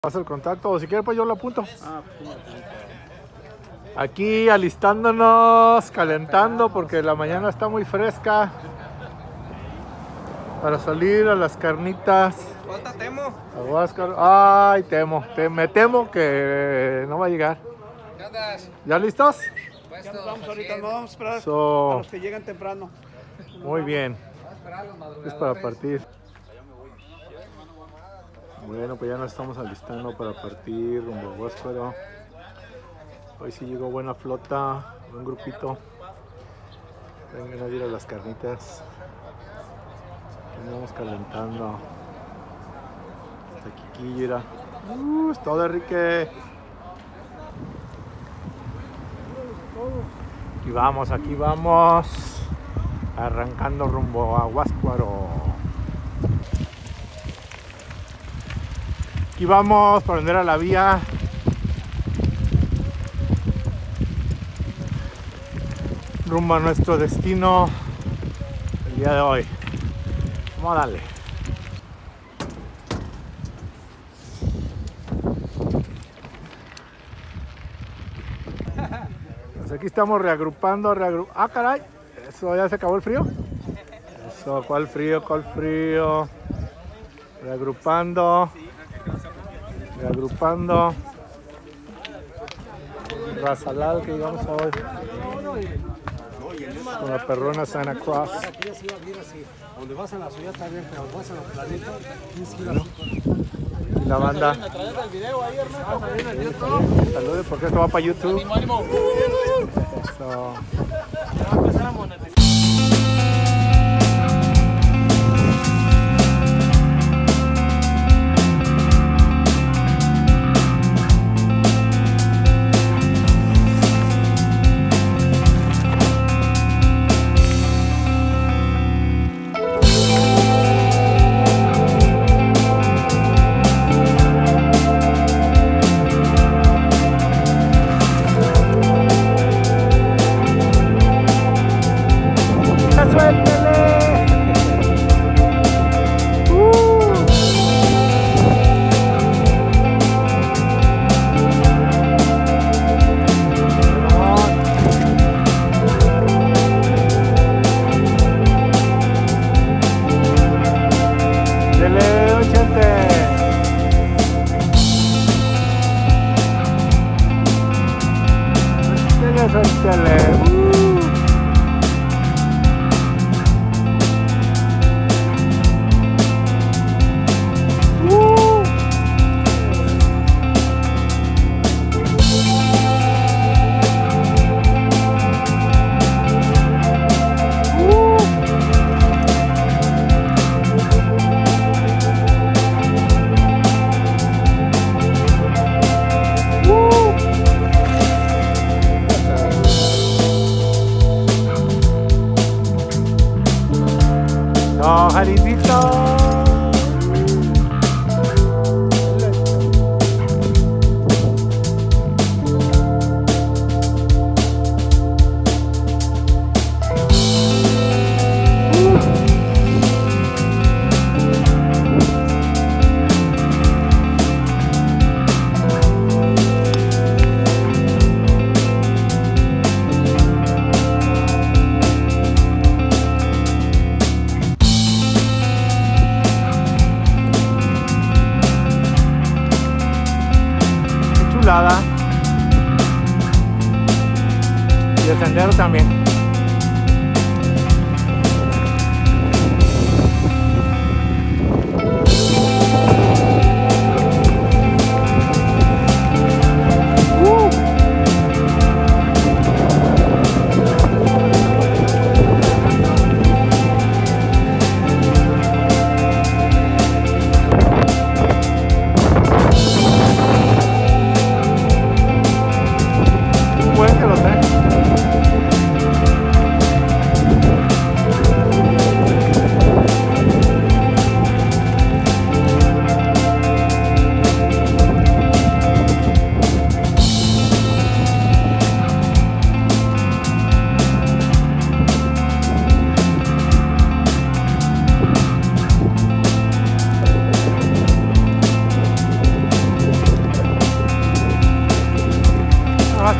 Pasa el contacto, o si quiere pues yo lo apunto. Aquí alistándonos, calentando porque la mañana está muy fresca para salir a las carnitas. ¿Falta Temo? Ay, me temo que no va a llegar. ¿Qué andas? ¿Ya listos? Ya nos vamos ahorita, no vamos a esperar a los que llegan temprano. Muy bien. Es para partir. Bueno, pues ya nos estamos alistando para partir rumbo a Huáscuaro. Hoy sí llegó buena flota, un grupito. Vengan a ir a las carnitas. Andamos calentando. Hasta Quiquillera. Es todo, Enrique. Aquí vamos. Arrancando rumbo a Huáscuaro. Aquí vamos para vender a la vía. Rumbo a nuestro destino el día de hoy. Vamos a darle. Pues aquí estamos reagrupando. Ah, caray. Eso, ya se acabó el frío. Eso, ¿cuál frío? Reagrupando. Razalal que llegamos hoy con la perrona Santa Cruz. Donde vas a la ciudad también, pero vas a los planetas, Y la banda. Saludos porque esto va para YouTube. Eso. Jaritito. Y el sendero también. Bueno, que lo sé.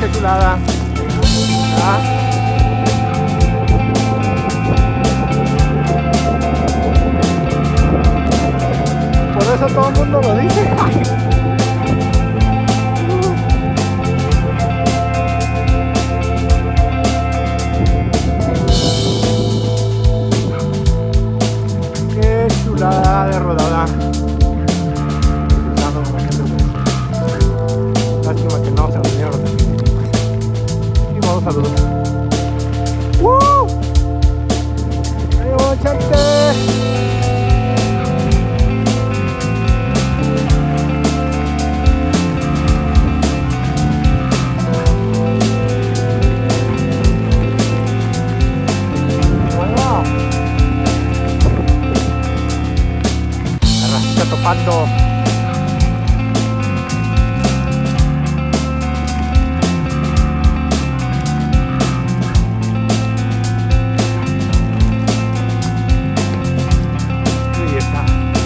qué chulada. ¿Ah? Por eso todo el mundo lo dice. Qué chulada de rodada. Lástima que no se nos dieron los definitivos. Y vamos a saludos. ¡Woo! ¡Ánimo, Chante! Topando. Ahí está.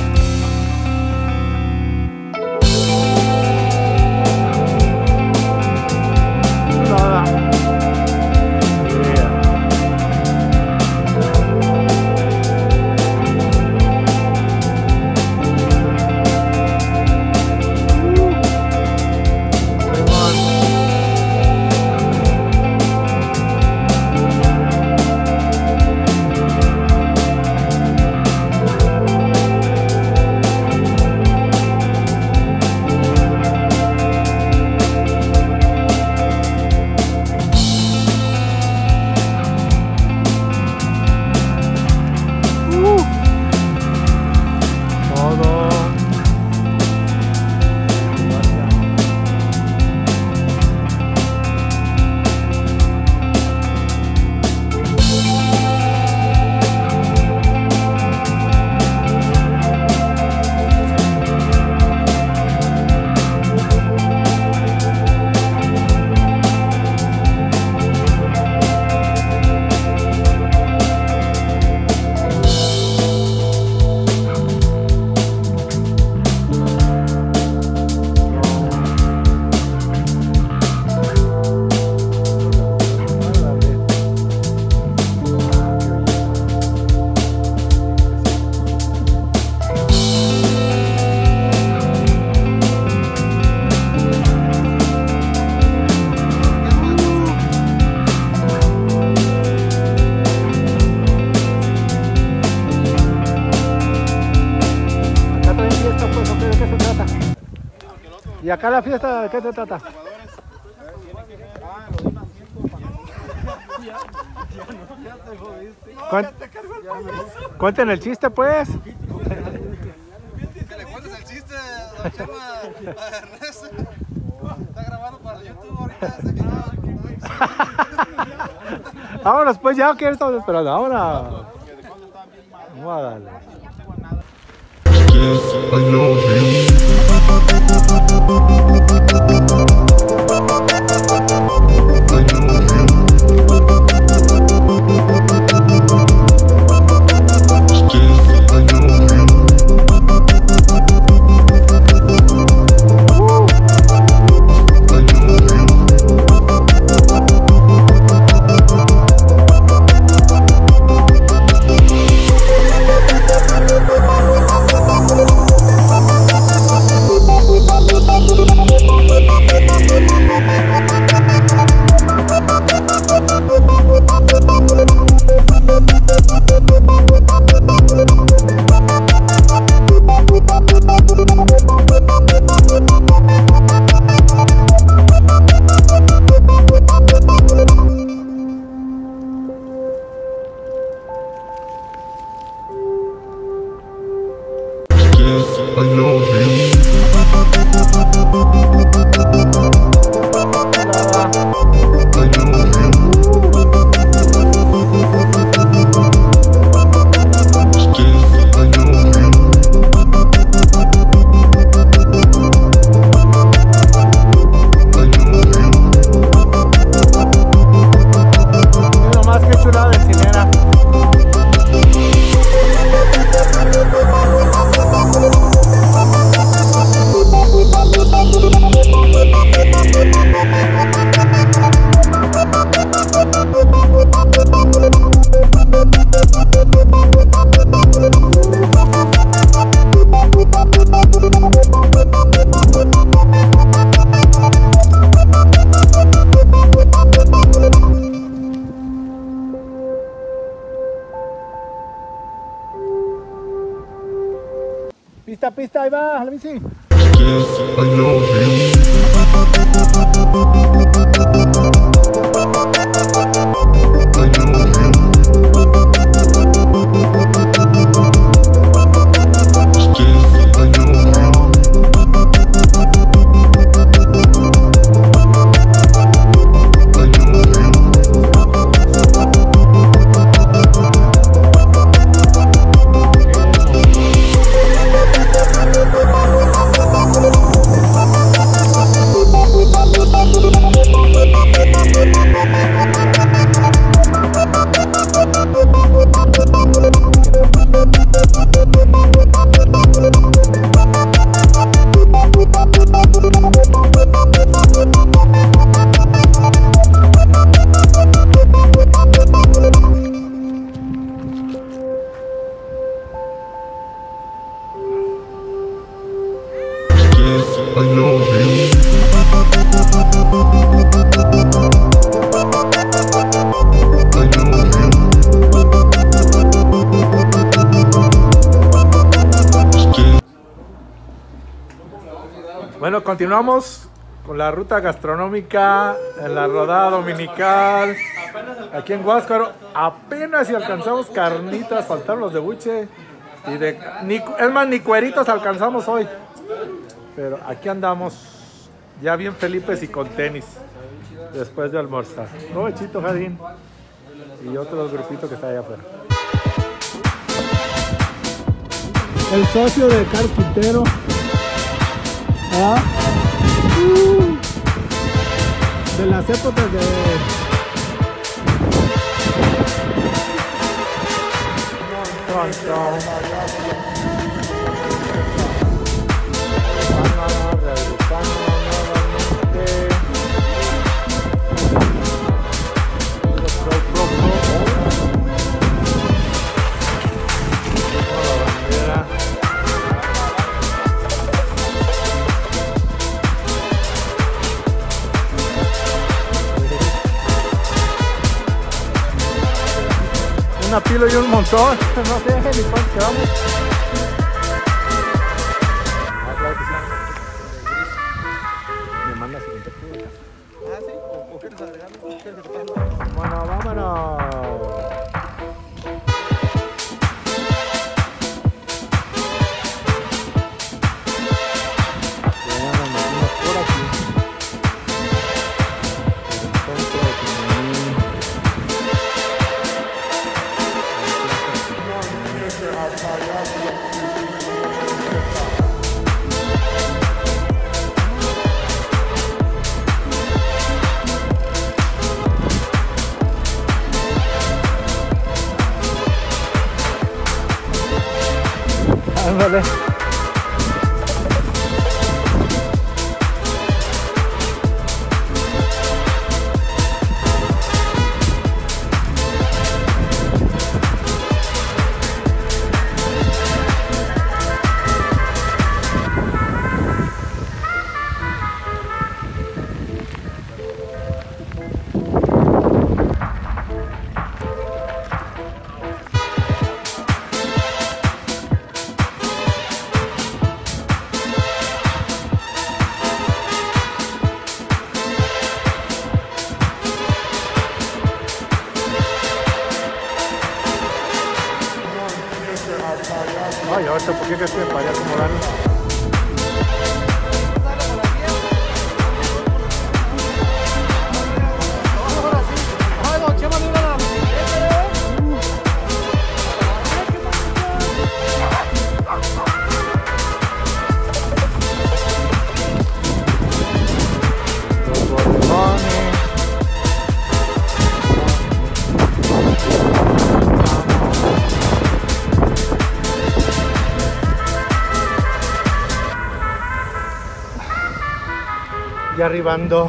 Nada. ¿Y acá la fiesta de qué se trata? Cuenten el chiste, pues. Que le cuentes el chiste, don Chema Ernesto. Está grabando para YouTube ahorita. Vámonos, pues ya, que estamos esperando. Vámonos. Vamos a darle. I know pista, ahí va, la bici. Bueno, continuamos con la ruta gastronómica en la rodada dominical aquí en Huáscaro. Apenas si alcanzamos carnitas, faltaron los de buche y es más, ni cueritos alcanzamos hoy. Pero aquí andamos ya bien Felipes y con tenis después de almorzar. Provechito, Jardín, y otro grupito que está allá afuera. El socio de Carlos Quintero. De las épocas de... Una pila y un montón, no sé ni cuánto quedamos. Claro que sí. Me manda 50 kilos. Ah, sí, ¿o quieres agregarlo? Bueno, vámonos. Ya nos metimos por aquí. Por el centro de Quimín. Ándale. Ay, ahorita, ¿por qué crees que me paré a acomodarlo? Ya arribando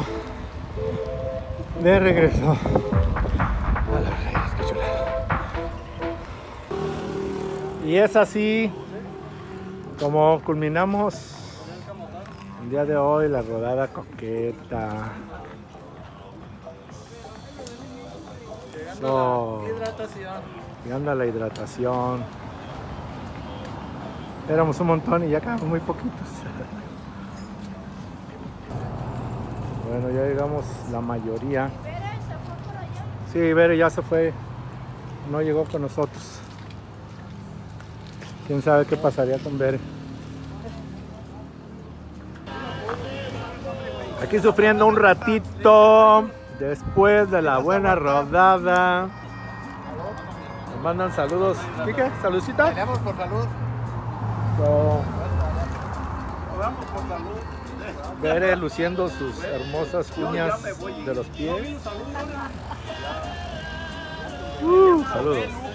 de regreso a Los Reyes, qué chulada. Y es así como culminamos el día de hoy la rodada coqueta. Hidratación. Y anda la hidratación. Éramos un montón y ya quedamos muy poquitos. Bueno, ya llegamos la mayoría. ¿Vera se fue por allá? Sí, Bere ya se fue. No llegó con nosotros. Quién sabe qué pasaría con Bere. Aquí sufriendo un ratito después de la buena rodada. Nos mandan saludos. ¿Quique? ¿Saludcita? Peleamos por salud. Vamos por salud. Bere luciendo sus hermosas uñas de los pies. Saludos.